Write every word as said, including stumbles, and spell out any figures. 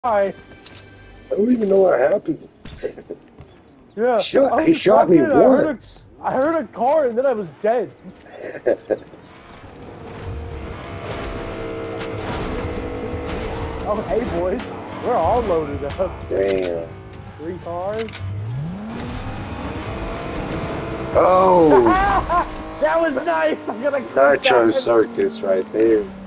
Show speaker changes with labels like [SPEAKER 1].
[SPEAKER 1] I
[SPEAKER 2] don't even know what happened.
[SPEAKER 1] Yeah.
[SPEAKER 2] He shot,
[SPEAKER 1] I
[SPEAKER 2] he
[SPEAKER 1] was
[SPEAKER 2] shot me
[SPEAKER 1] fucking- I heard,
[SPEAKER 2] once.
[SPEAKER 1] a, I heard a car and then I was dead. Oh, hey boys. We're all loaded up.
[SPEAKER 2] Damn.
[SPEAKER 1] Three cars.
[SPEAKER 2] Oh!
[SPEAKER 1] That was nice! I'm gonna
[SPEAKER 2] Nitro Circus right there.